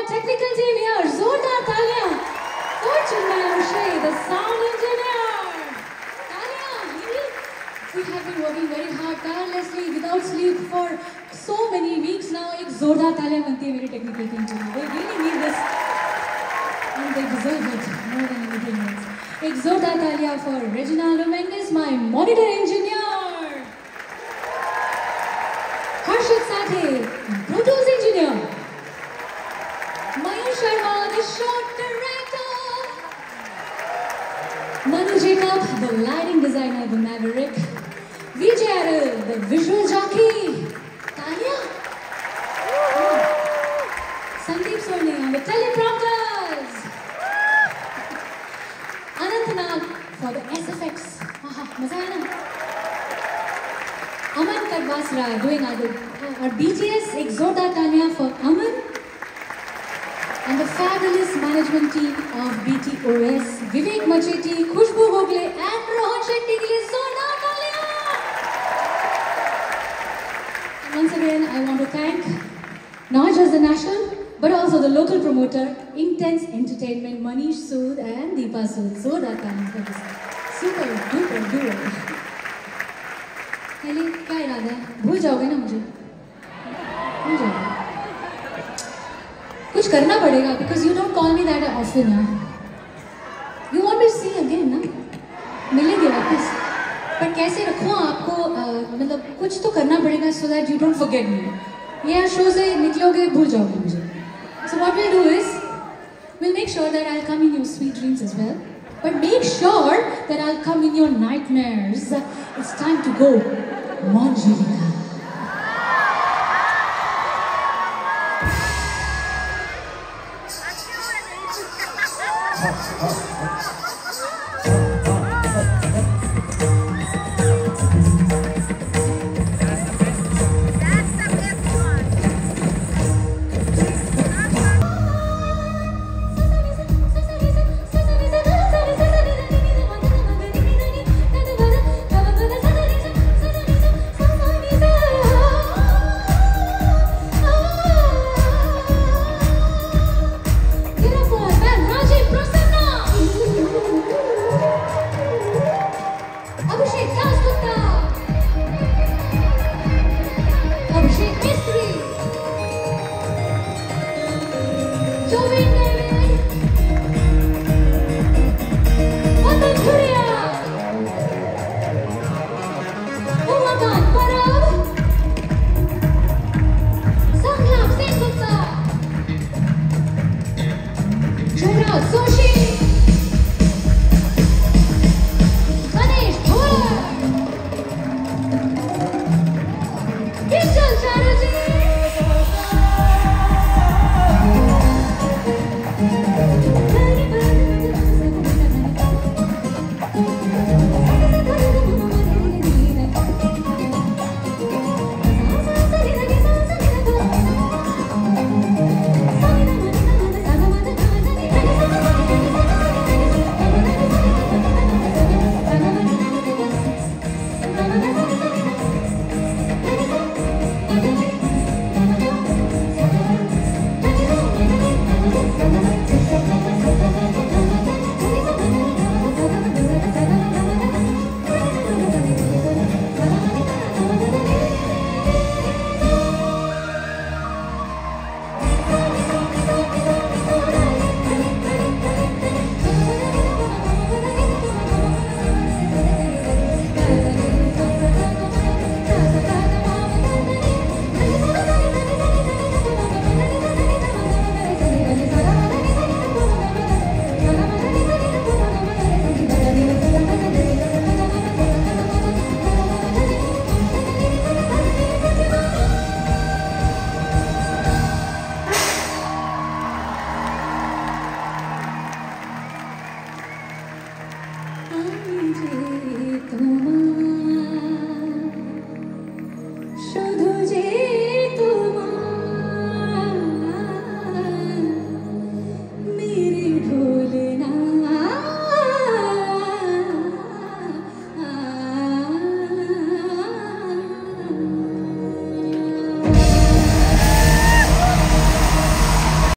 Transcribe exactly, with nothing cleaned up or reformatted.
technical team here. Zordar Talia. For Chinmay O'Shea, the sound engineer. Talia, we have been working very hard, tirelessly, without sleep for so many weeks now. एक जोरदार तालियां बनती है मेरी technical team के लिए. They really need this, and they deserve it more than anything else. एक जोरदार तालियां for Reginaldo Mendes, my monitor engineer. Harshit Sathe, produce engineer. Mayur Sharma, the shot director. Manu Jacob, the lighting designer, the Maverick. Vijay Arul, the visual jockey. Talia. Sandeep Soni on the teleprompters. Anant Nag for the S F X. Haha, maza aaya na? Aman Karwasra doing our, our B T S. Ek zordar talia for Aman. And the fabulous management team of B T O S. Vivek Macheti, Khushbu Gogle and Rohan Shetty ke liye zordar talia. Once again, I want to thank not just the national, but also the local promoter, Intense Entertainment, Manish Sood and Deepa Sood. Zordar talia for this super duper duo. Kelly, क्या इरादा है? भूल जाओगे ना मुझे? भूल जाओगे? कुछ करना पड़ेगा because you don't call me that often ना. You want me to see again ना? मिलेंगे वापस. पर कैसे रखूँ आपको? मतलब कुछ तो करना पड़ेगा so that you don't forget me. ये शो से निकलोगे भूल जाओगे मुझे. So what we'll do is we'll make sure that I'll come in your sweet dreams as well. But make sure that I'll come in your nightmares. It's time to go, Manjulika. Joey